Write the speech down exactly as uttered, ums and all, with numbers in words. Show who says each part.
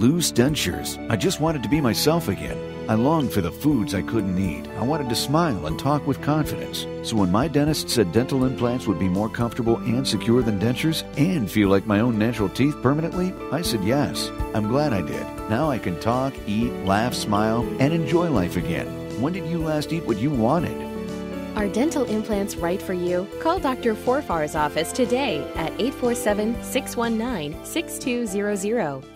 Speaker 1: loose dentures. I just wanted to be myself again. I longed for the foods I couldn't eat. I wanted to smile and talk with confidence. So when my dentist said dental implants would be more comfortable and secure than dentures and feel like my own natural teeth permanently, I said yes. I'm glad I did. Now I can talk, eat, laugh, smile, and enjoy life again. When did you last eat what you wanted?
Speaker 2: Are dental implants right for you? Call Doctor Forfar's office today at eight four seven, six one nine, six two zero zero.